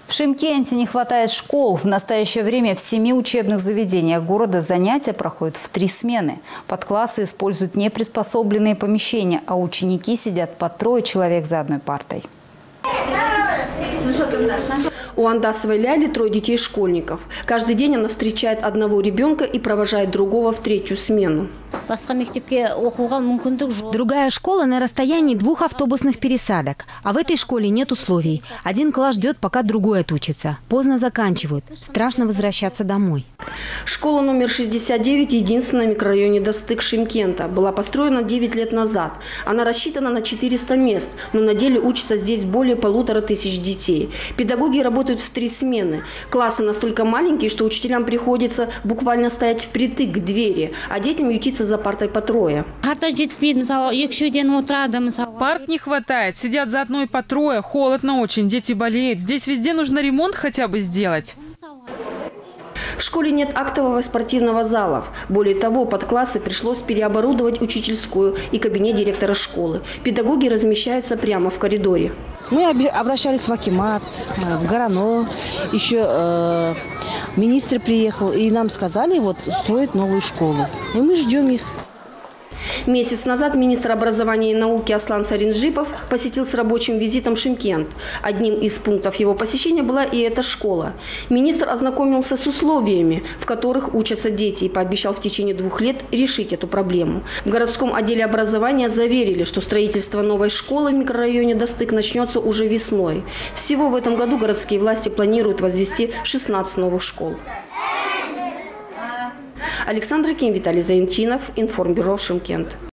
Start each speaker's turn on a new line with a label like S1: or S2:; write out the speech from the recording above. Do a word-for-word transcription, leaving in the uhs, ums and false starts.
S1: В Шымкенте не хватает школ. В настоящее время в семи учебных заведениях города занятия проходят в три смены. Под классы используют неприспособленные помещения, а ученики сидят по трое человек за одной партой.
S2: У Андасовой Ляли трое детей-школьников. Каждый день она встречает одного ребенка и провожает другого в третью смену.
S3: Другая школа на расстоянии двух автобусных пересадок. А в этой школе нет условий. Один класс ждет, пока другой отучится. Поздно заканчивают. Страшно возвращаться домой.
S2: Школа номер шестьдесят девять, единственная в микрорайоне Достык Шымкента, была построена девять лет назад. Она рассчитана на четыреста мест, но на деле учатся здесь более полутора тысяч детей. Педагоги работают в три смены. Классы настолько маленькие, что учителям приходится буквально стоять впритык к двери, а детям ютиться за партой по трое.
S4: Парт
S5: не хватает, сидят за одной по трое, холодно очень, дети болеют. Здесь везде нужно ремонт хотя бы сделать.
S2: В школе нет актового спортивного зала. Более того, под классы пришлось переоборудовать учительскую и кабинет директора школы. Педагоги размещаются прямо в коридоре.
S6: Мы обращались в Акимат, в Горано. Еще э, министр приехал, и нам сказали, вот строить новую школу. И мы ждем их.
S2: Месяц назад министр образования и науки Аслан Саринджипов посетил с рабочим визитом Шымкент. Одним из пунктов его посещения была и эта школа. Министр ознакомился с условиями, в которых учатся дети, и пообещал в течение двух лет решить эту проблему. В городском отделе образования заверили, что строительство новой школы в микрорайоне Достык начнется уже весной. Всего в этом году городские власти планируют возвести шестнадцать новых школ. Александра Ким, Виталий Заинтинов, Информбюро Шымкент.